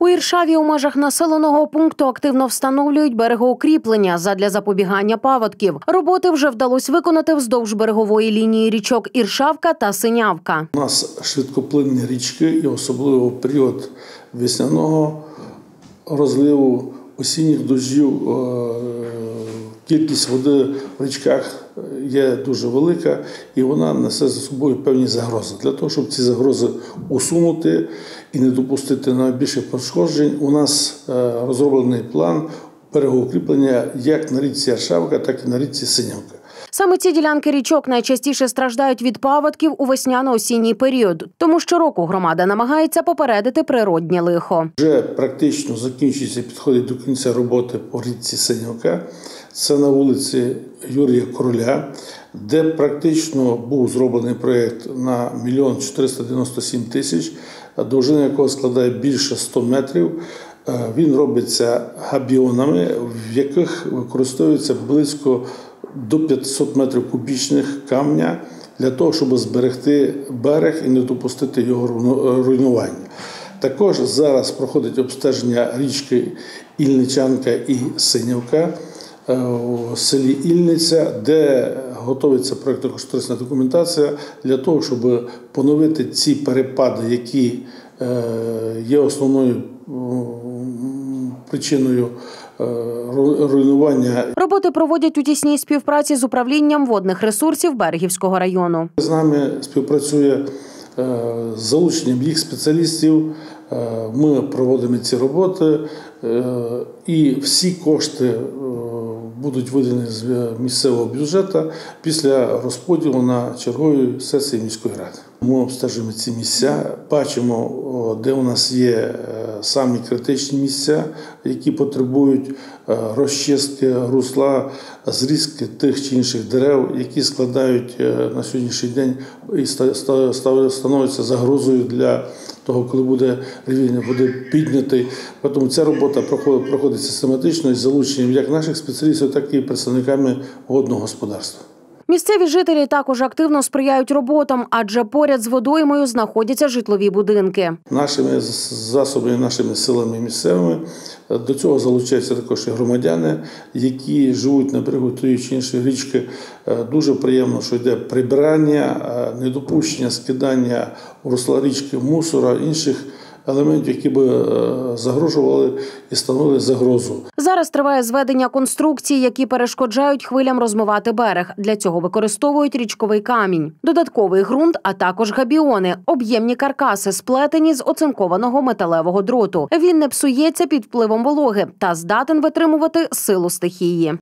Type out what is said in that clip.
У Іршаві у межах населеного пункту активно встановлюють берегоукріплення задля запобігання паводків. Роботи вже вдалося виконати вздовж берегової лінії річок Іршавка та Синявка. У нас швидкоплинні річки і особливо в період весняного розливу, осінніх дощів, кількість води в річках є дуже велика і вона несе за собою певні загрози. Для того, щоб ці загрози усунути і не допустити найбільших пошкоджень, у нас розроблений план берегоукріплення як на річці Іршавка, так і на річці Синявка. Саме ці ділянки річок найчастіше страждають від паводків у весняно-осінній період. Тому щороку громада намагається попередити природнє лихо. Вже практично закінчується, підходить до кінця роботи по річці Синявка. Це на вулиці Юрія Короля, де практично був зроблений проєкт на 1 497 000, довжина якого складає більше 100 метрів. Він робиться габіонами, в яких використовується близько до 500 метрів кубічних камня для того, щоб зберегти берег і не допустити його руйнування. Також зараз проходить обстеження річки Ільничанка і Синявка у селі Ільниця, де готується проєктно-кошторисна документація для того, щоб поновити ці перепади, які є основною причиною руйнування. Роботи проводять у тісній співпраці з управлінням водних ресурсів Берегівського району. З нами співпрацює з залученням їх спеціалістів. Ми проводимо ці роботи і всі кошти будуть виділені з місцевого бюджету після розподілу на черговій сесії міської ради. Ми обстежуємо ці місця, бачимо, де у нас є самі критичні місця, які потребують розчистки русла, зрізки тих чи інших дерев, які складають на сьогоднішній день і становляться загрозою для того, коли буде рівень води піднятий. Тому ця робота проходить систематично із залученням як наших спеціалістів, так і представниками водного господарства. Місцеві жителі також активно сприяють роботам, адже поряд з водоймою знаходяться житлові будинки. Нашими засобами, нашими силами місцевими до цього залучаються також і громадяни, які живуть на берегу тієї чи іншої річки. Дуже приємно, що йде прибирання, недопущення скидання у русла річки мусора, інших елементів, які би загрожували і становили загрозу. Зараз триває зведення конструкцій, які перешкоджають хвилям розмивати берег. Для цього використовують річковий камінь, додатковий ґрунт, а також габіони – об'ємні каркаси, сплетені з оцинкованого металевого дроту. Він не псується під впливом вологи та здатен витримувати силу стихії.